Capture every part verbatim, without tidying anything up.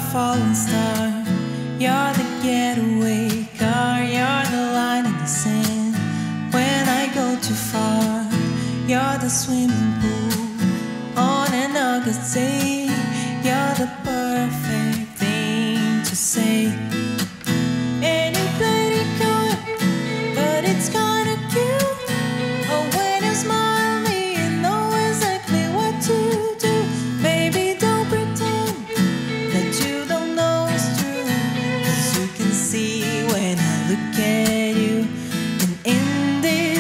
falling star. You're the getaway car. You're the line in the sand when I go too far. You're the swimming pool on an August day. You're the perfect thing to say. And you played it good, but it's kinda cute. Oh, when you smile at me, you know exactly what to do. Baby, don't pretend that you don't know it's true, 'cause you can see when I look at you. And in this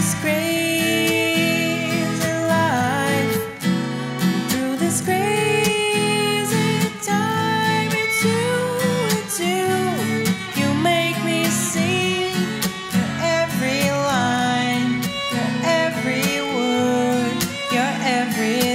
crazy life, through this crazy time, it's you, it's you. You make me sing your every line, your every word, your every